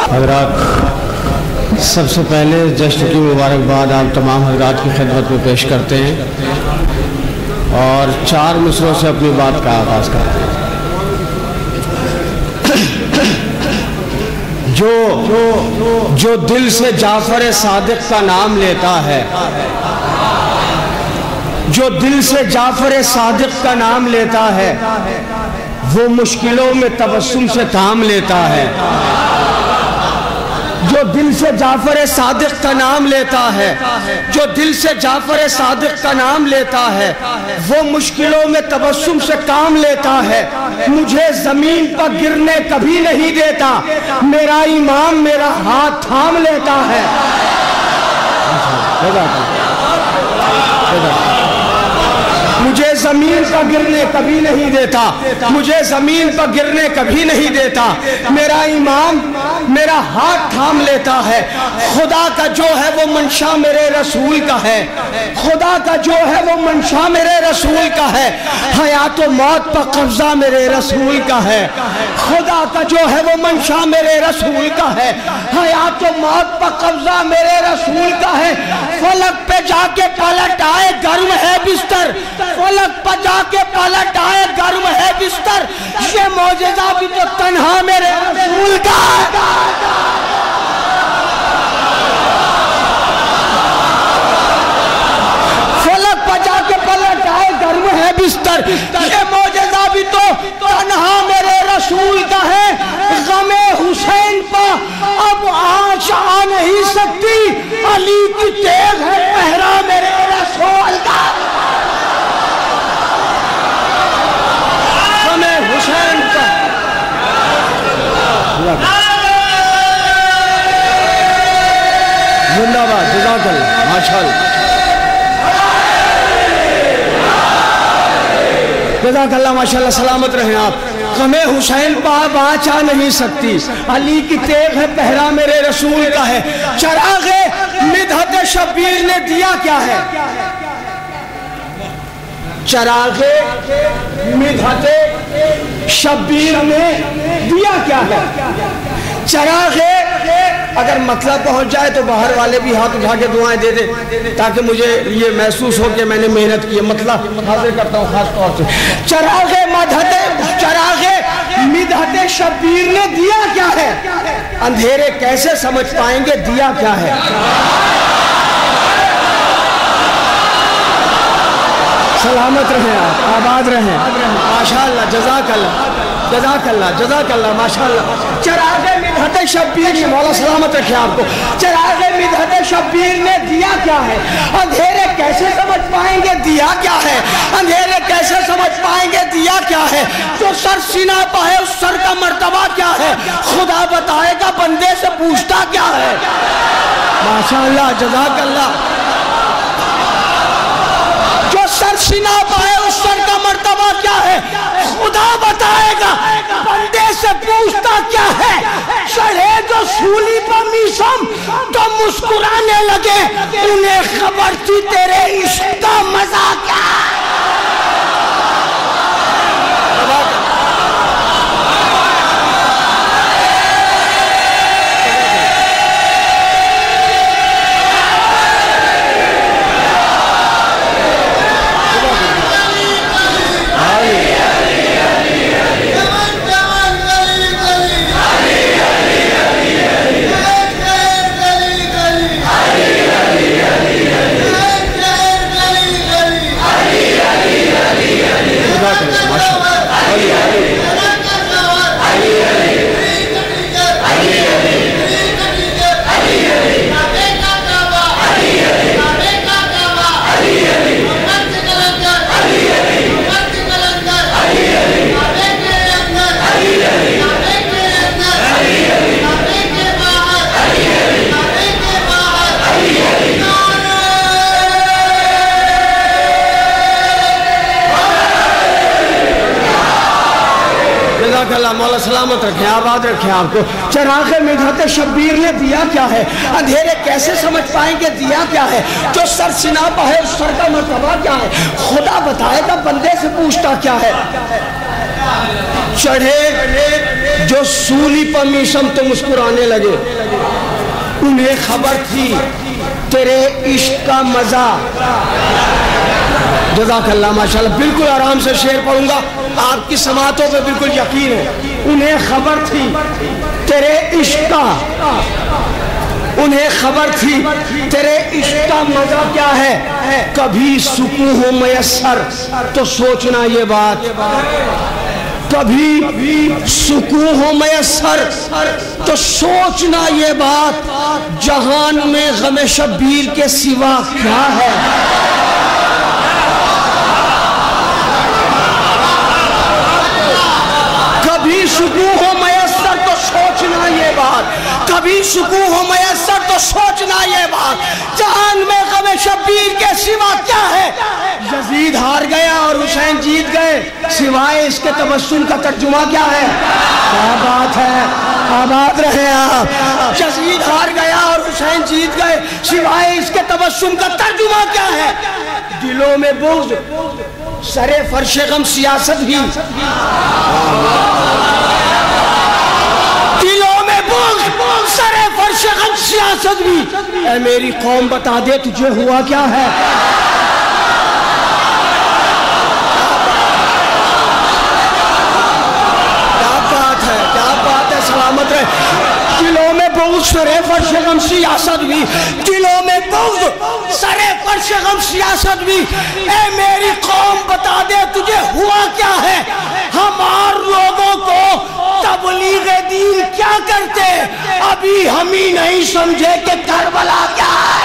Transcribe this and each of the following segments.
حضرات، سب سے پہلے جشن کی مبارکباد آپ تمام حضرات کی خدمت میں پیش کرتے ہیں اور 4 مصروں سے اپنی بات کا آغاز کرتے ہیں۔ جو دل سے جعفر صادق کا نام لیتا ہے، جو دل سے جعفر صادق کا نام لیتا ہے، وہ مشکلوں میں تبسم سے کام لیتا ہے۔ جو دل سے جعفر صادق کا نام لیتا ہے، جو دل سے جعفر صادق کا نام لیتا ہے، وہ مشکلوں میں تبسم سے کام لیتا ہے۔ مجھے زمین پر گرنے کبھی نہیں دیتا، میرا امام میرا ہاتھ تھام لیتا ہے۔ مجھے زمین پر گرنے کبھی نہیں دیتا، مجھے زمین پر گرنے کبھی نہیں دیتا، میرا امام میرا ہاتھ تھام لیتا ہے۔ خدا کا جو ہے وہ منشا میرے رسول کا ہے، خدا کا جو ہے وہ منشا میرے رسول کا ہے۔ حیات و موت پر قبضہ میرے رسول کا ہے، خدا کا جو ہے وہ منشا میرے رسول کا ہے۔ حیات و موت پر قبضہ میرے رسول کا ہے۔ فلک پہ جا کے پلٹ آئے گرم ہے بستر، فلک پہ جا کے پلٹ آئے گرم ہے بستر، یہ معجزہ بھی تو تنہا میرے رسول کا ہے۔ فلک پہ جا کے پلٹ آئے گرم ہے بستر، یہ معجزہ بھی تو تنہا میرے رسول کا ہے۔ غم حسین پہ اب آنچ آ نہیں سکتی، علی کی تیغ ہے پہرا میرے رسول کا۔ حسین کا زندہ باد، جزاک اللہ، ماشاءاللہ، جزاک اللہ، ماشاءاللہ، سلامت رہیں آپ۔ غم حسین پہ آنچ آ نہیں سکتی، علی کی تیغ ہے پہرا میرے رسول کا ہے۔ چراغ مدحت شبیر نے دیا کیا ہے؟ چراغ مدحت شبیر نے دیا کیا ہے؟ چراغ، اگر مطلب پہنچ جائے تو باہر والے بھی ہاتھ اٹھا کے دعائیں دے دیں تاکہ مجھے یہ محسوس ہو کہ میں نے محنت کی ہے۔ مطلب حاضر کرتا ہوں خاص طور سے۔ چراغ مدحت شبیر نے دیا کیا ہے؟ اندھیرے کیسے سمجھ پائیں گے دیا کیا ہے؟ سلامت رہیں آپ، آباد رہیں، ماشاءاللہ، جزاک اللہ، جزاک اللہ، جزاک اللہ، ماشاءاللہ۔ چراغ مدحت شبیر نے، مولا سلامت رکھے آپ کو، چراغ مدحت شبیر نے دیا کیا ہے؟ اندھیرے کیسے سمجھ پائیں گے دیا کیا ہے؟ اندھیرے کیسے سمجھ پائیں گے دیا کیا ہے؟ جو سر سینہ پہ ہے اس سر کا مرتبہ کیا ہے؟ خدا بتائے گا بندے سے پوچھتا کیا ہے؟ ماشاءاللہ، جزاک اللہ۔ سر سینہ پائے اس سر کا مرتبہ کیا ہے؟ خدا بتائے گا بندے سے پوچھتا کیا ہے؟ چڑھے جو سولی پر میسم تو مسکرانے لگے، انہیں خبر تھی تیرے عشق کا مزہ کیا ہے۔ مولا سلامت رکھیں، آباد رکھیں آپ کو۔ چراغ مدحت شبیر نے دیا کیا ہے؟ اندھیرے کیسے سمجھ پائیں گے دیا کیا ہے؟ جو سر سینہ پہ ہے اس سر کا مرتبہ کیا ہے؟ خدا بتائے گا بندے سے پوچھتا کیا ہے؟ چڑھے جو سولی پر میشم تو مسکرانے لگے، انہیں خبر تھی تیرے عشق کا مزہ. جزاک اللہ ماشاءاللہ. بالکل آرام سے شعر پڑھوں گا، آپ کی سماعتوں پہ بالکل یقین ہے. انہیں خبر تھی تیرے عشق کا، انہیں خبر تھی تیرے عشق کا مزہ کیا ہے. کبھی سکون ہو میسر تو سوچنا یہ بات، کبھی سکون ہو میسر تو سوچنا یہ بات، جہان میں غم شبیر کے سوا کیا ہے. کبھی سکون ہو میسر تو سوچنا یہ بات، کبھی سکون ہو میسر تو سوچنا یہ بات، جہان میں غم شبیر کے سوا کیا ہے. یزید ہار گیا اور حسین جیت گئے، سوائے اس کے تبسم کا ترجمہ کیا ہے. کیا بات ہے، آباد رہے آپ. یزید ہار گیا اور حسین جیت گئے، سوائے اس کے تبسم کا ترجمہ کیا ہے. دلوں میں بغض، سر فرش غم سیاست بھی، دلوں میں بغض، سر فرش غم سیاست بھی. اے میری قوم بتا دے تجھے ہوا کیا ہے. سلامت رہے. دلوں میں بغض، سر فرش غم سیاست بھی، دلوں میں بغض، سر فرش غم سیاست بھی. اے میری قوم بتا دے تجھے ہوا کیا ہے. ہمار لوگوں کو تبلیغ دین کیا کرتے، ابھی ہم ہی نہیں سمجھے کہ کربلا کیا ہے.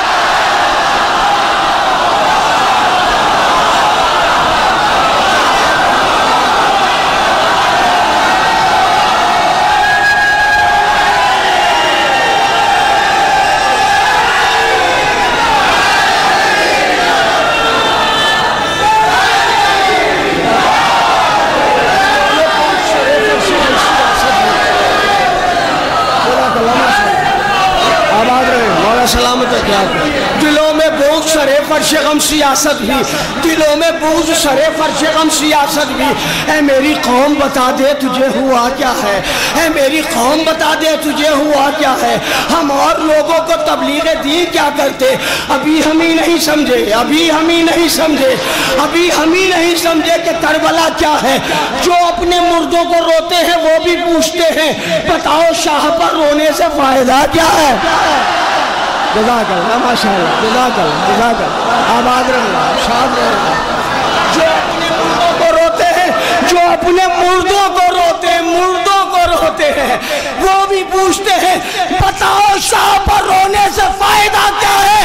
سلامت ہے. کیا دلوں میں بغض، سر فرش غم سیاست بھی، دلوں میں بغض، سر فرش غم سیاست بھی. اے میری قوم بتا دے تجھے ہوا کیا ہے. اے میری قوم بتا دے تجھے ہوا کیا ہے. ہم اور لوگوں کو تبلیغ دین کیا کرتے، ابھی ہم ہی نہیں سمجھے، ابھی ہم ہی نہیں سمجھے، ابھی ہم ہی نہیں سمجھے کہ کربلا کیا ہے. جو اپنے مردوں کو روتے ہیں وہ بھی پوچھتے ہیں بتاؤ شاہ پر رونے سے فائدہ کیا ہے. جزاک اللہ ماشاءاللہ، جزاک اللہ، جزاک اللہ. آباد رہنا، شاد رہنا. جو اپنے مردوں کو روتے ہیں، جو اپنے مردوں کو روتے ہیں، مردوں کو روتے ہیں، وہ بھی پوچھتے ہیں بتاؤ شاہ پر رونے سے فائدہ کیا ہے.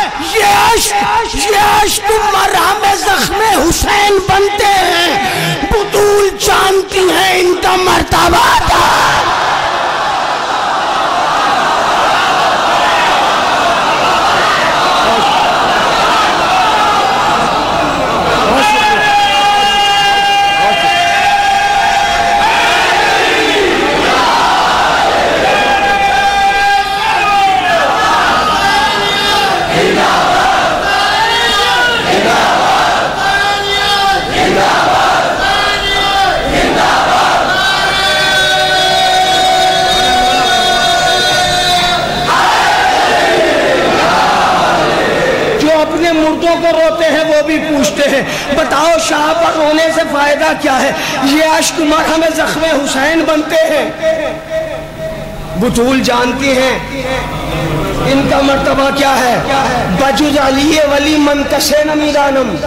یہ عشق مرہم زخم حسین بنتے ہیں، بطول جانتی ہیں ان کا مرتبہ کیا ہے. مردوں کو روتے ہیں وہ بھی پوچھتے ہیں بتاؤ شاہ پر رونے سے فائدہ کیا ہے. یہ عشق مرہم زخم حسین بنتے ہیں، بطول جانتی ہیں ان کا مرتبہ کیا ہے. بجز علی ولی من کسے نمیدانم،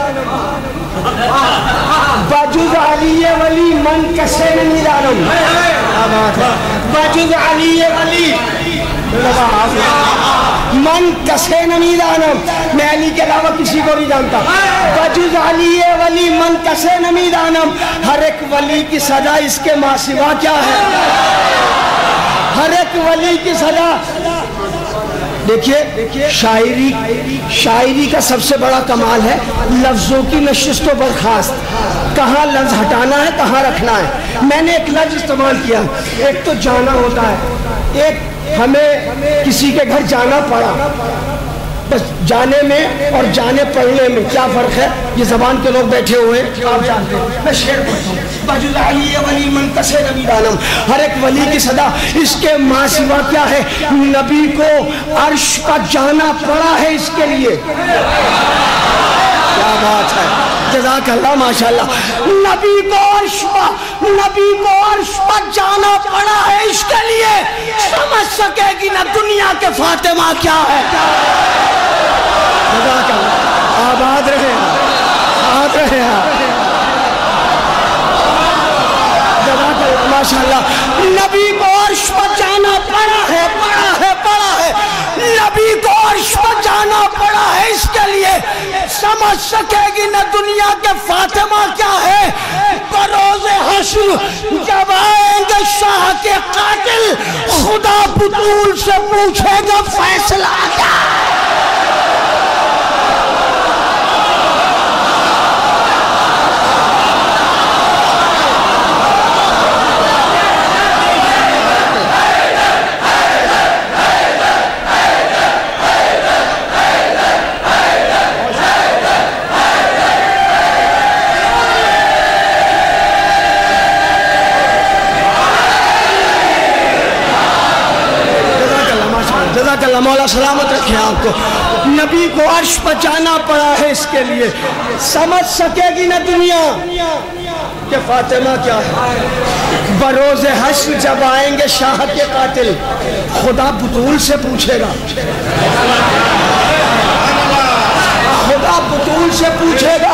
بجز علی ولی من کسے نمیدانم، بجز علی ولی من کسے نمیدانم، میں علی کے علاوہ کسی کو نہیں جانتا. بجز علی ولی من کسے نمیدانم، ہر ایک ولی کی سزا اس کے ماں سوا کیا ہے. ہر ایک ولی کی سزا. دیکھیے شاعری کا سب سے بڑا کمال ہے لفظوں کی نشست و برخاست. کہاں لفظ ہٹانا ہے کہاں رکھنا ہے. میں نے ایک لفظ استعمال کیا، ایک تو جانا ہوتا ہے، ایک ہمیں کسی کے گھر جانا پڑا. بس جانے میں اور جانے پڑھنے میں کیا فرق ہے، یہ زبان کے لوگ بیٹھے ہوئے آپ جانتے ہیں. میں شعر پڑھتا ہوں. بجز علی ولی من کس نبی دانم، ہر ایک ولی کی صدا اس کے ماں سوا کیا ہے؟ نبی کو عرش کا جانا پڑا ہے اس کے لیے. کیا بات ہے، جزاک اللہ، ماشاءاللہ. نبی کو عرش پر جانا پڑا ہے اس کے لیے. سمجھ سکے گی نہ دنیا کے فاطمہ کیا ہے. جزاک اللہ، آباد رہے آپ. ماشاءاللہ. نبی کو عرش پر جانا پڑا ہے. نبی کو عرش پر جانا پڑا ہے اس کے لیے. سمجھ سکے گی نہ دنیا کے فاطمہ کیا ہے. بروز حشر جب آئیں گے شاہ کے قاتل، خدا بطول سے پوچھے گا فیصلہ کیا. مولا سلامت رکھے آپ کو. نبی کو عرش پر جانا پڑا ہے اس کے لیے. سمجھ سکے گی نہ دنیا کہ فاطمہ کیا ہے. بروز حشر جب آئیں گے شاہ کے قاتل، خدا بطول سے پوچھے گا. خدا بطول سے پوچھے گا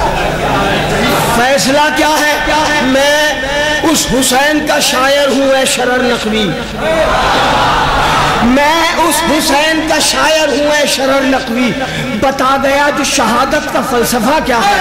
فیصلہ کیا ہے. میں اس حسین کا شاعر ہوں اے شرر نقوی. میں اس حسین کا شاعر ہوں اے شرر نقوی. بتا گیا جو شہادت کا فلسفہ کیا ہے.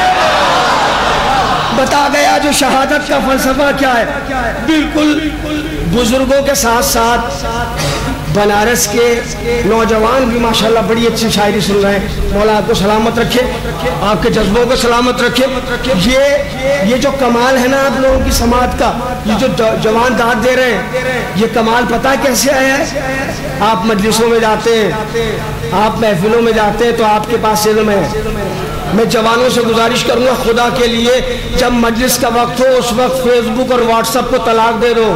بتا گیا جو شہادت کا فلسفہ کیا ہے. بالکل بزرگوں کے ساتھ ساتھ بنارس کے نوجوان بھی ماشاءاللہ بڑی اچھی شاعری سن رہے ہیں. مولا آپ کو سلامت رکھے، آپ کے جذبوں کو سلامت رکھے. یہ جو کمال ہے نا آپ لوگوں کی سماعت کا، یہ جو جوان داد دے رہے ہیں، یہ کمال پتہ کیسے آیا ہے. آپ مجلسوں میں جاتے ہیں، آپ محفلوں میں جاتے ہیں تو آپ کے پاس علم ہے. میں جوانوں سے گزارش کروں گا خدا کے لیے، جب مجلس کا وقت ہو اس وقت فیس بک اور واٹس ایپ کو طلاق دے دو.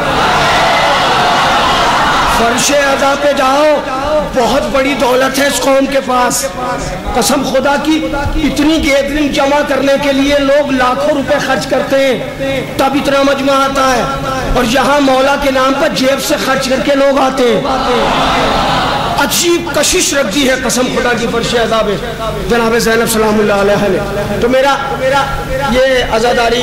فرش عزا پہ جاؤ، بہت بڑی دولت ہے اس قوم کے پاس. قسم خدا کی اتنی گیدرنگ جمع کرنے کے لیے لوگ لاکھوں روپے خرچ کرتے ہیں تب اتنا مجمع آتا ہے، اور یہاں مولا کے نام پر جیب سے خرچ کر کے لوگ آتے ہیں. عجیب کشش رکھ دی ہے قسم خدا کی فرش عزا پہ جناب زینب سلام اللہ علیہ نے. تو میرا یہ عزاداری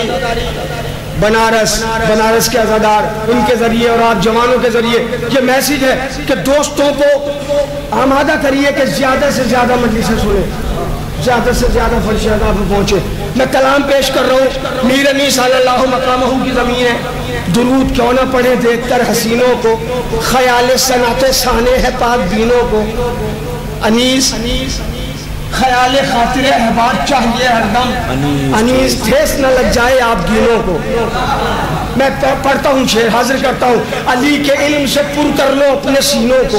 بنارس کے عزادار ان کے ذریعے اور آپ جوانوں کے ذریعے یہ میسیج ہے کہ دوستوں کو آمادہ کریے کہ زیادہ سے زیادہ مجلسیں سنیں، زیادہ سے زیادہ فرش عزا پہ پہنچے. میں کلام پیش کر رہا ہوں. میر انیس صلی اللہ مقامہ کی زمین ہے. درود کیوں نہ پڑھے دیکھ کر حسینوں کو، خیال صنعت سانے ہے پاک دینوں کو. انیس خیال خاطر احباب چاہیے ہر دم، انیس ٹھیس نہ لگ جائے آپ گینوں کو. میں پڑھتا ہوں شعر حاضر کرتا ہوں. علی کے علم سے پر کر لو اپنے سینوں کو.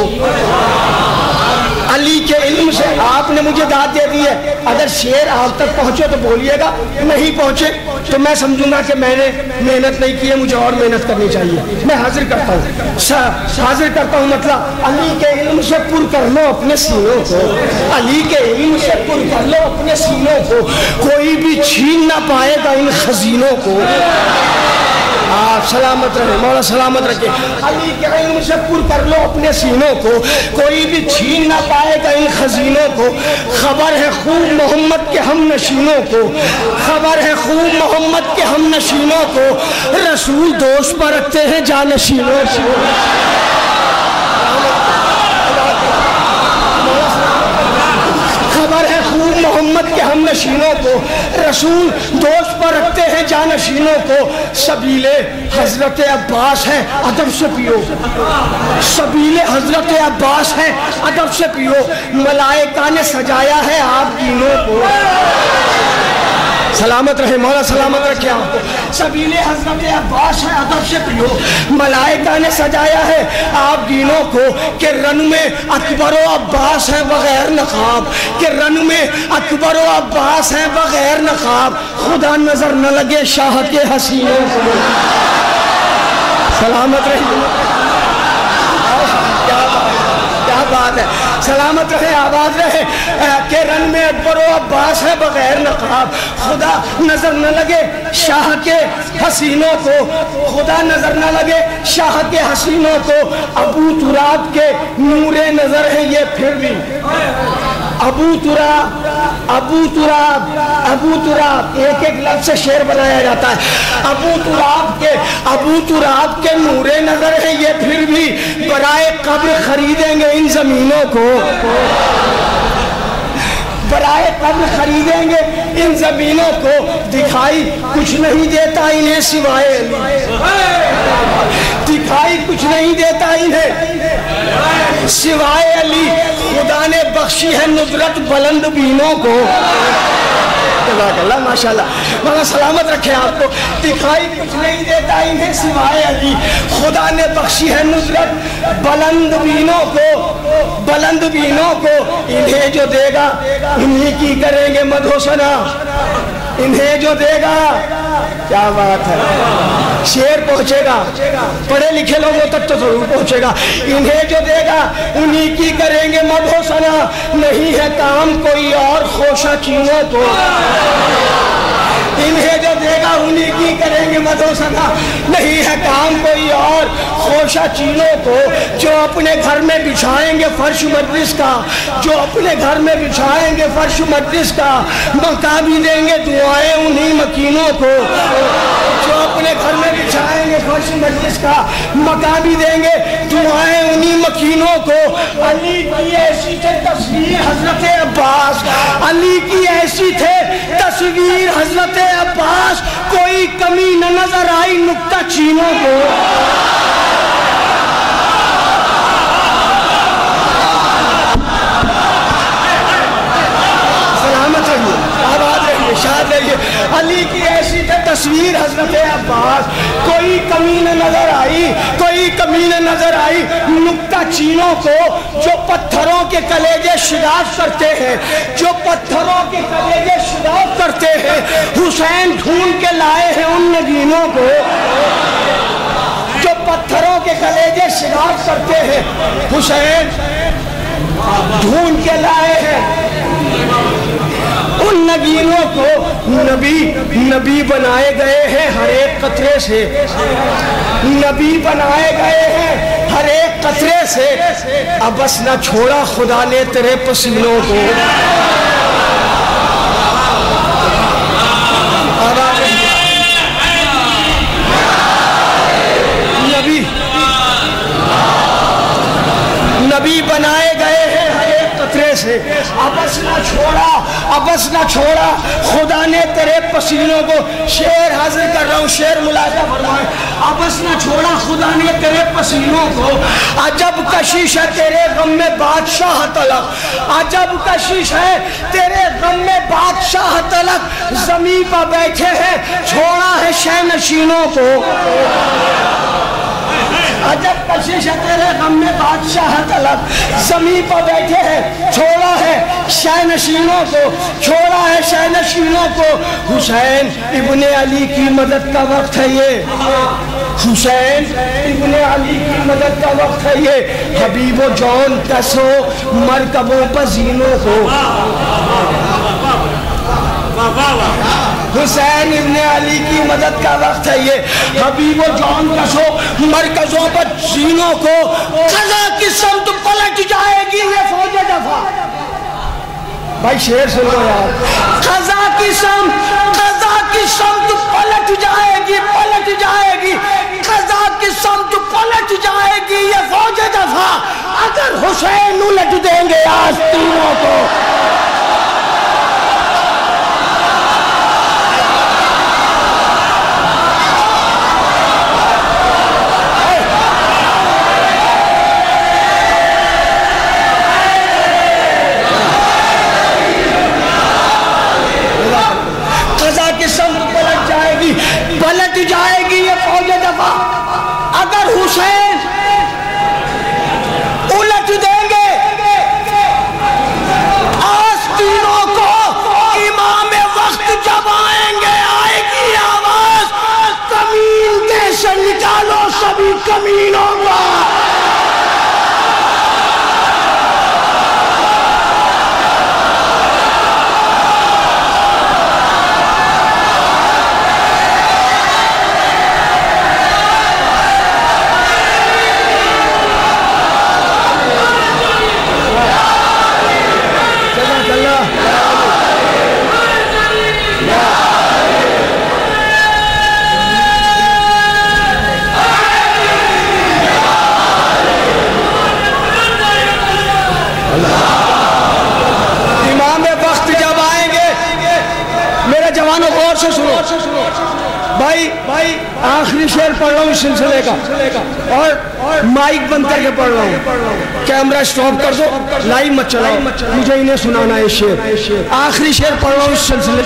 علی کے علم سے آپ نے مجھے داد دے دی ہے. اگر شعر آپ تک پہنچے تو بولیے گا، نہیں پہنچے تو میں سمجھوں گا کہ میں نے محنت نہیں کی ہے، مجھے اور محنت کرنی چاہیے. میں حاضر کرتا ہوں مطلب علی کے علم سے پر کر لو اپنے سینوں کو. علی کے علم سے پر کر لو اپنے سینوں کو، کوئی بھی چھین نہ پائے گا ان خزینوں کو. آپ سلامت رہے، مولا سلامت رکھے. علی کے علم سے پر کر لو اپنے سینوں کو، کوئی بھی چھین نہ پائے گا ان خزینوں کو. خبر ہے خوب محمد کے ہم نشینوں کو، خبر ہے خوب محمد کے ہم نشینوں کو. رسول دوست پر رکھتے ہیں جانشینوں کو. خبر ہے خوب محمد کے ہم نشینوں کو، رسول دوست پر رکھتے ہیں جانشینوں کو. سبیل حضرت عباس ہے ادب سے پیو، سبیل حضرت عباس ہے ادب سے پیو. ملائکہ نے سجایا ہے آپ دینوں کو. سلامت رہے، مولا سلامت رکھے آپ کو. سبیل حضرت عباس ہے ادب سے پیو. ملائکہ نے سجایا ہے آپ دینوں کو کہ رن میں اکبر و عباس ہیں بغیر نقاب، کہ رن میں اکبر و عباس ہیں بغیر نقاب. خدا نظر نہ لگے شاہ کے حسینوں کو. سلامت رہیے، کیا بات ہے، سلامت رہے، آباد رہے کہ رن میں اکبر و عباس ہے بغیر نقاب، خدا نظر نہ لگے شاہ کے حسینوں کو، خدا نظر نہ لگے شاہ کے حسینوں کو، ابو تراب کے نور نظر ہے یہ پھر بھی، ابو تراب ابو تراب ابو تراب، ایک ایک لفظ سے شعر بنایا جاتا ہے، ابو تراب کے نور نظر ہے یہ پھر بھی، برائے قبر خریدیں گے ان زمینوں کو، برائے قبر خریدیں گے ان زمینوں کو، دکھائی کچھ نہیں دیتا انہیں سوائے علی، دکھائی کچھ نہیں دیتا انہیں سوائے علی، خدا نے بخشی ہے ندرت بلند بینوں کو، اللہ ماشاءاللہ، مگر سلامت رکھے آپ کو، دکھائی کچھ نہیں دیتا انہیں سوائے علی، خدا نے بخشی ہے ندرت بلند بینوں کو، بلند بینوں کو، انہیں جو دے گا انہی کی کریں گے مدح و ثنا، انہیں جو دے گا، کیا بات ہے، شعر پہنچے گا، پڑھے لکھے لوگوں تک تو ضرور پہنچے گا، انہیں جو دے گا انہی کی کریں گے مدح و ثنا، نہیں ہے کام کوئی اور خوشہ چینوں کو، انہیں جو دے گا انہی کی کریں گے مدح و ثنا، نہیں ہے کام کوئی اور خوشہ چینوں کو، جو اپنے گھر میں بچھائیں گے فرش مجلس کا، جو اپنے گھر میں بچھائیں گے فرش مجلس کا، مکہ بھی دیں گے دعائیں انہی مکینوں کو، جو اپنے گھر میں بچھائیں گے فرش مجلس کا، مکہ بھی دیں گے دعائیں انہی مکینوں کو، علی کی ایسی تھے تصویر حضرت عباس، علی کی ایسی تھے تصویر حضرت عباس، کوئی کمی نہ نظر آئی نکتہ چینوں کو، شاد رہیے، علی کی ایسی تھے تصویر حضرت عباس، کوئی کمی نہ نظر آئی، کوئی کمی نہ نظر آئی نکتہ چینوں کو، جو پتھروں کے کلیجے شگاف کرتے ہیں، جو پتھروں کے کلیجے شگاف کرتے ہیں، حسین ڈھونڈ کے لائے ہیں ان نگینوں کو، جو پتھروں کے کلیجے شگاف کرتے ہیں، حسین ڈھونڈ کے لائے ہیں ان نگینوں کو، نبی بنائے گئے ہیں ہر ایک قطرے سے، نبی بنائے گئے ہیں ہر ایک قطرے سے، اب بس نہ چھوڑا خدا نے تیرے پسینوں کو، نبی بنائے گئے ہیں ہر ایک قطرے سے، ابس نہ چھوڑا خدا نے تیرے پسینوں کو، شعر حاضر کر رہا ہوں، شعر ملاحظہ فرمائیں، ابس نہ چھوڑا خدا نے تیرے پسینوں کو، عجب کشش ہے تیرے غم میں بادشاہ طلب، عجب کشش ہے تیرے غم میں بادشاہ طلب، زمین پر بیٹھے ہیں چھوڑا ہے شہ نشینوں کو، عجب کشش ہے تیرے غم میں بادشاہ طلب، زمین پر بیٹھے ہیں چھوڑا ہے شہ نشینوں کو، چھوڑا ہے شہ نشینوں کو، حسین ابن علی کی مدد کا وقت ہے یہ، حسین ابن علی کی مدد کا وقت ہے یہ، حبیب و جان کسو مرکبوں پر زینوں کو، حسین ابن علی کی مدد کا وقت ہے یہ، حبیب و جان کسو مرکزوں پر زینوں کو، قضا کی سمت پلٹ جائے گی یہ فوج دفع، بھائی شعر سنو یار، قضا کی سمت پلٹ جائے گی، قضا کی سمت پلٹ جائے گی یہ فوج دفع، اگر حسین الٹ دیں گے آستینوں کو، پلٹ جائے گی یہ فوج دفع، اگر حسین الٹ دیں گے آستینوں کو، امام وقت جب آئیں گے آئے گی آواز، کمین کے سن نکالو سبھی کمینوں کو. غور سے سنو بھائی آخری شعر پڑھ رہا ہوں اس سلسلے کا اور مائک بند کر کے پڑھ رہا ہوں. کیمرہ سٹاپ کر دو, لائیو مت چلاؤ, مجھے انہیں سنانا ہے شعر. آخری شعر پڑھ رہا ہوں اس سلسلے.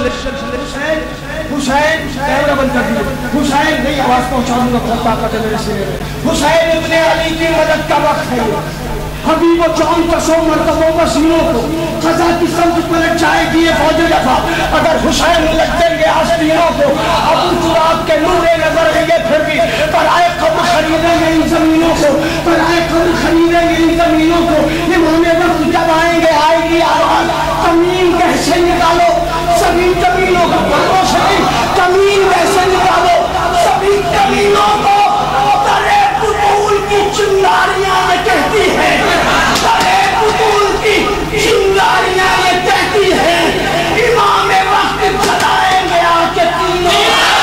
حسین کیمرہ بند کر دیئے. حسین نہیں آواز پہنچا دوں گا, بہت طاقت ہے میرے سینے میں. حسین ابن علی کی مدد کا وقت ہے. حبیب و جان کا سو مرتبوں مسیحوں کو قضا کی سمجھ پلٹ جائے گی یہ فوج دفاع. اگر حسین لگ دیں گے آستینوں کو, ابو تراب کے نور نظر ہے یہ پھر بھی پرائے قبر خریدیں گے ان زمینوں کو, پرائے قبر خریدیں گے ان زمینوں کو. امام وقت جب آئیں گے آئے گی آواز, کمین کیسے نکالو سبھی کمینوں کو. بڑھو سبھی کمین کیسے نکالو سبھی کمینوں کو. درے بطول کی چنگاریاں میں کہتی ہے, درے بطول کی چنگاریاں یہ کہتی ہے, امام وقت جلائیں گے آ کے تینوں.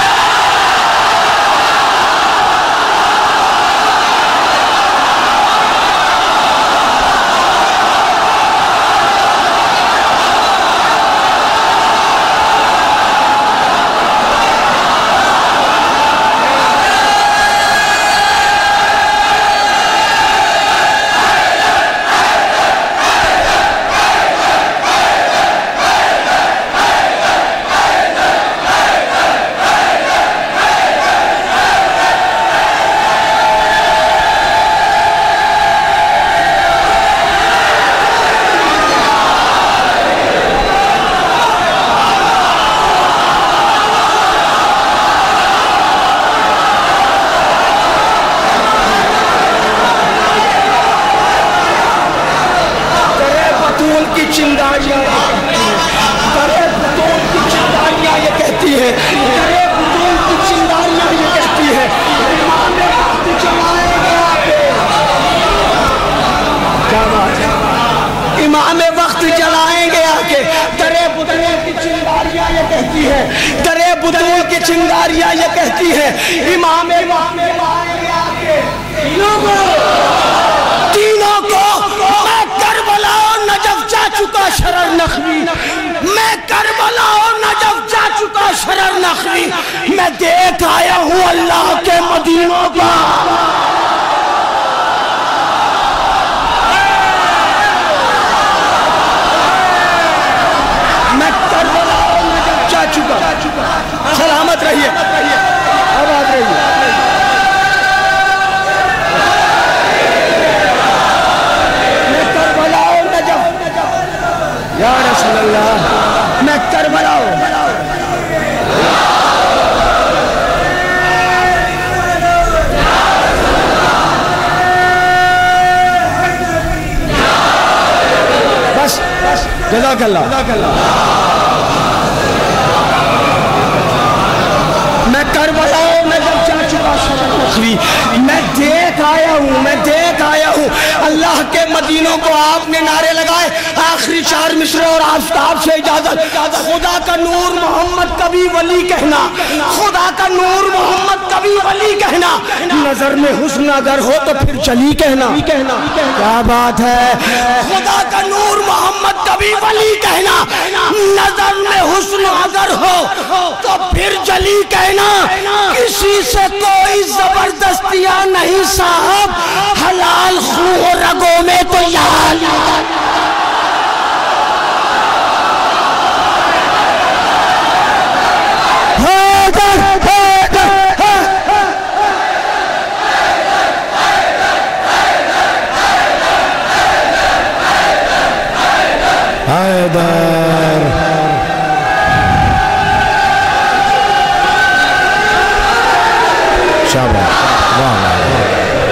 امام وقت جلائیں گے آ کے درے بطول کی چنگاریاں یہ کہتی ہے, درے بطول کی چنگاریاں یہ کہتی ہے, امام وقت جلائیں گے آ کے تینوں کو. میں کربلا و نجف جا چکا شرر نخوی, میں کربلا و نجف جا چکا شرر نخوی, میں دیکھ آیا ہوں اللہ کے مدینوں کا. سلامت رہیے, آباد رہیے. میں کربلا و نجف, یا رسول اللہ, میں کربلا و بس جزاک اللہ. میں کربلا میں جب جا چکا شرر نخوی, میں دیکھ آیا ہوں اللہ کے مدینوں کو. آپ نے نعرے لگائے, آخری 4 مصرے اور آفتاب سے اجازت. خدا کا نور محمد کبھی ولی کہنا, خدا کا نور محمد کبھی ولی کہنا, نظر میں حسن اگر ہو تو پھر جلی کہنا. کیا بات ہے, خدا کا نور محمد کبھی ولی کہنا, نظر میں حسن اگر ہو تو پھر جلی کہنا. کسی سے کوئی زبردستیاں نہیں صاحب, حلال خون و رگوں میں تو یار. حیدر